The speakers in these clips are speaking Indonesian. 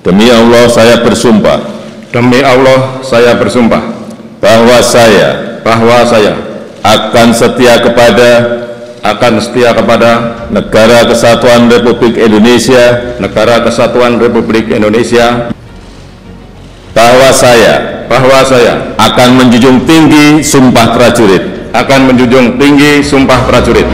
Demi Allah saya bersumpah. Demi Allah saya bersumpah Bahwa saya akan setia kepada Negara Kesatuan Republik Indonesia, bahwa saya akan menjunjung tinggi sumpah prajurit,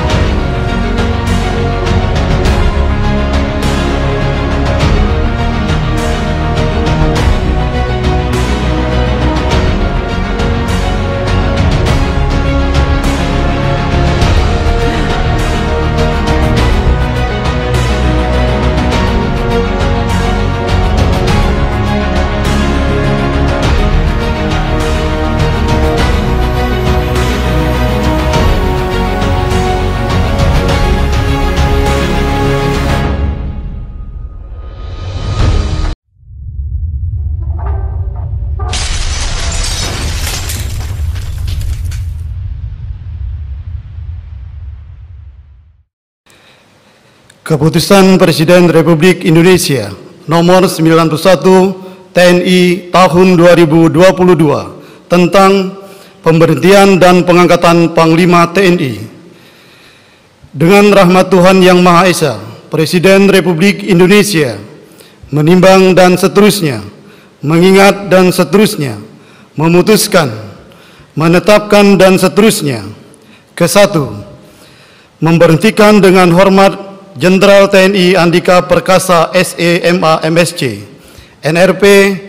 Keputusan Presiden Republik Indonesia Nomor 91 TNI tahun 2022 tentang pemberhentian dan pengangkatan Panglima TNI. Dengan rahmat Tuhan Yang Maha Esa, Presiden Republik Indonesia menimbang dan seterusnya, mengingat dan seterusnya, memutuskan, menetapkan dan seterusnya. Kesatu, memberhentikan dengan hormat Jenderal TNI Andika Perkasa SE.MA MSc NRP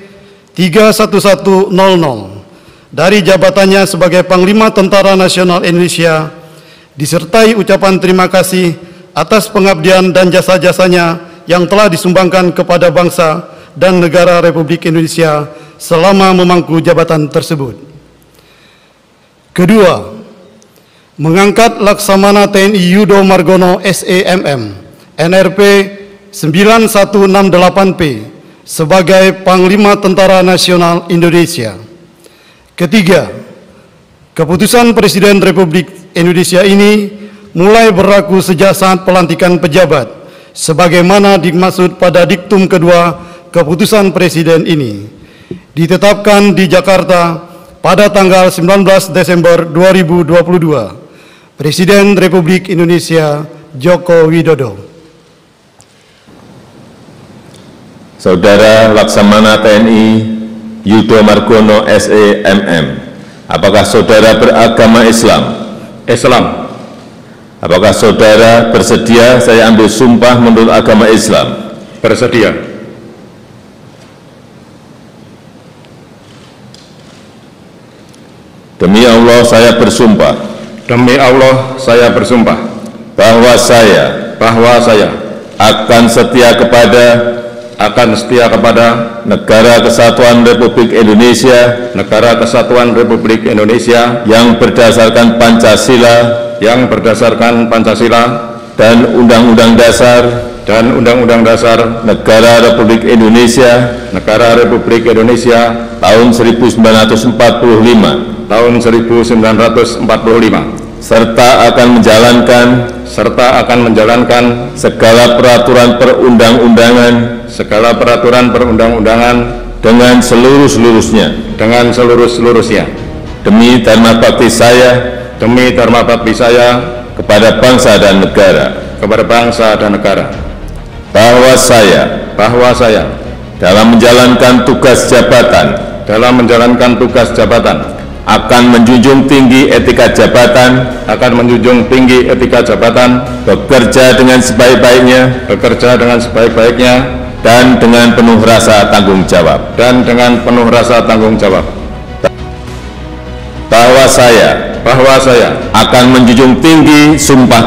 31100 dari jabatannya sebagai Panglima Tentara Nasional Indonesia, disertai ucapan terima kasih atas pengabdian dan jasa-jasanya yang telah disumbangkan kepada bangsa dan negara Republik Indonesia selama memangku jabatan tersebut. Kedua, mengangkat Laksamana TNI Yudo Margono SE.MM NRP 9168P sebagai Panglima Tentara Nasional Indonesia. Ketiga, keputusan Presiden Republik Indonesia ini mulai berlaku sejak saat pelantikan pejabat, sebagaimana dimaksud pada diktum kedua keputusan Presiden ini, ditetapkan di Jakarta pada tanggal 19 Desember 2022. Presiden Republik Indonesia Joko Widodo. Saudara Laksamana TNI Yudo Margono SE.MM, apakah saudara beragama Islam? Islam. Apakah saudara bersedia saya ambil sumpah menurut agama Islam? Bersedia. Demi Allah saya bersumpah. Demi Allah saya bersumpah Bahwa saya akan setia kepada Negara Kesatuan Republik Indonesia, yang berdasarkan Pancasila dan Undang-Undang Dasar Negara Republik Indonesia tahun 1945, serta akan menjalankan segala peraturan perundang-undangan dengan seluruh-seluruhnya demi dharma bakti saya kepada bangsa dan negara, bahwa saya dalam menjalankan tugas jabatan akan menjunjung tinggi etika jabatan, bekerja dengan sebaik-baiknya dan dengan penuh rasa tanggung jawab, bahwa saya akan menjunjung tinggi sumpah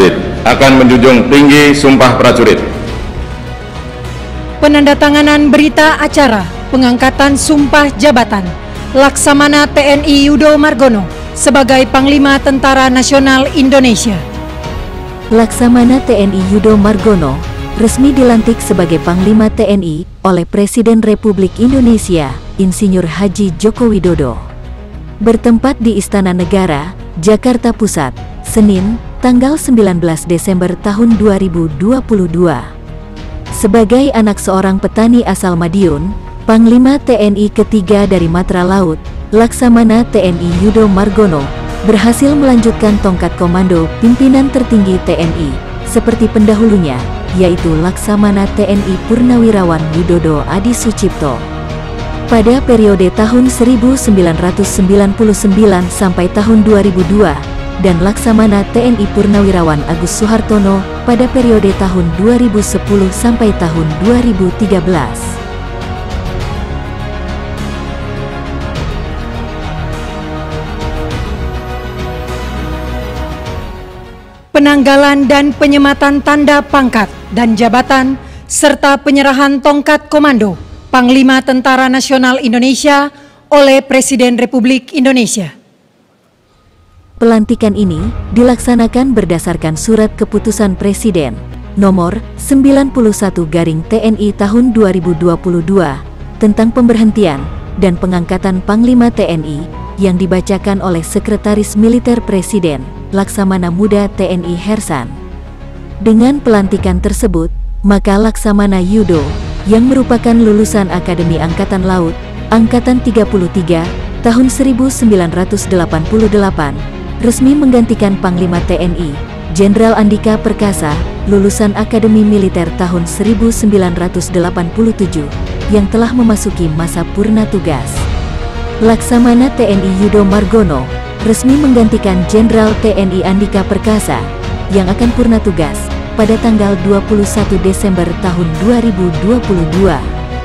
prajurit. Penandatanganan berita acara pengangkatan sumpah jabatan Laksamana TNI Yudo Margono sebagai Panglima Tentara Nasional Indonesia. Laksamana TNI Yudo Margono resmi dilantik sebagai Panglima TNI oleh Presiden Republik Indonesia, Insinyur Haji Joko Widodo. Bertempat di Istana Negara, Jakarta Pusat, Senin, tanggal 19 Desember tahun 2022. Sebagai anak seorang petani asal Madiun, Panglima TNI ketiga dari Matra Laut, Laksamana TNI Yudo Margono, berhasil melanjutkan tongkat komando pimpinan tertinggi TNI, seperti pendahulunya, yaitu Laksamana TNI Purnawirawan Widodo Adi Sucipto. Pada periode tahun 1999 sampai tahun 2002, dan Laksamana TNI Purnawirawan Agus Suhartono pada periode tahun 2010 sampai tahun 2013. Penanggalan dan penyematan tanda pangkat dan jabatan serta penyerahan tongkat komando Panglima Tentara Nasional Indonesia oleh Presiden Republik Indonesia. Pelantikan ini dilaksanakan berdasarkan Surat Keputusan Presiden Nomor 91/TNI tahun 2022 tentang pemberhentian dan pengangkatan Panglima TNI yang dibacakan oleh Sekretaris Militer Presiden Laksamana Muda TNI Hersan. Dengan pelantikan tersebut, maka Laksamana Yudo yang merupakan lulusan Akademi Angkatan Laut Angkatan 33 tahun 1988 resmi menggantikan Panglima TNI, Jenderal Andika Perkasa, lulusan Akademi Militer tahun 1987, yang telah memasuki masa purna tugas. Laksamana TNI Yudo Margono, resmi menggantikan Jenderal TNI Andika Perkasa, yang akan purna tugas pada tanggal 21 Desember tahun 2022.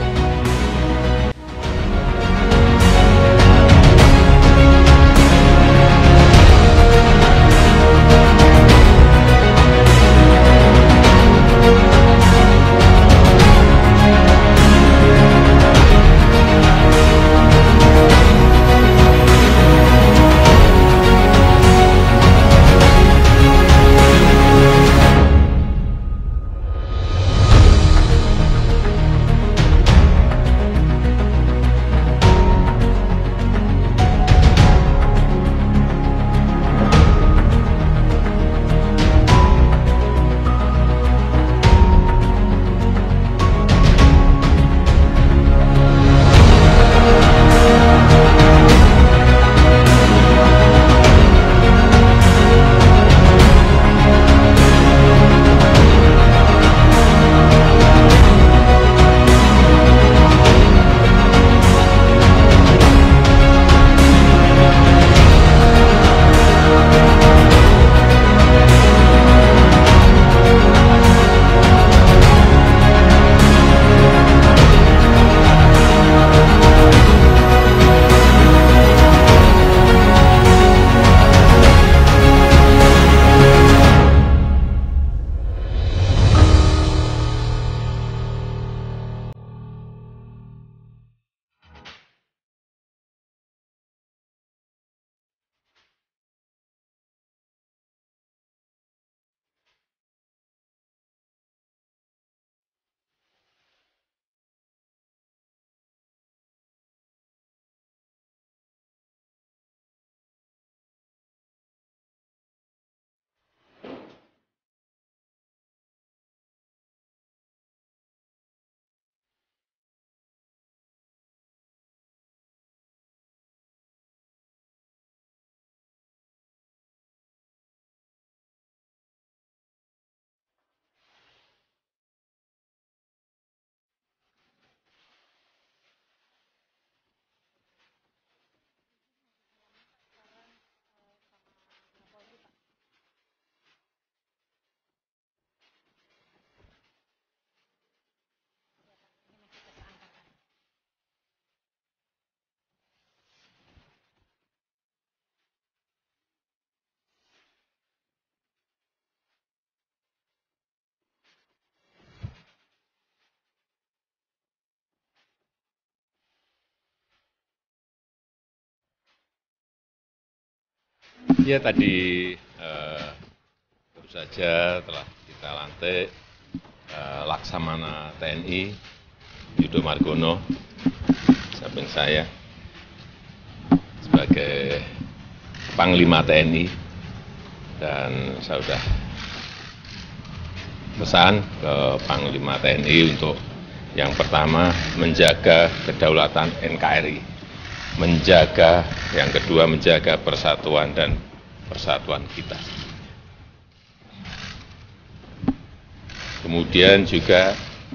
Ya tadi baru saja telah kita lantik Laksamana TNI Yudo Margono, samping saya, sebagai Panglima TNI, dan saya sudah pesan ke Panglima TNI untuk yang pertama menjaga kedaulatan NKRI, yang kedua menjaga persatuan dan persatuan kita. Kemudian juga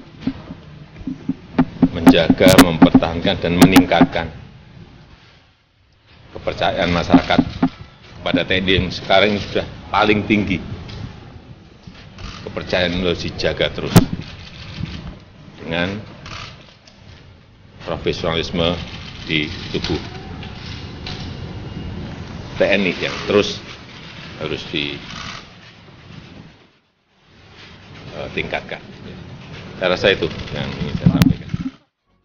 menjaga, mempertahankan dan meningkatkan kepercayaan masyarakat pada TNI yang sekarang ini sudah paling tinggi. Kepercayaan harus dijaga terus dengan profesionalisme di tubuh TNI yang terus harus ditingkatkan. Saya rasa itu yang ingin saya sampaikan.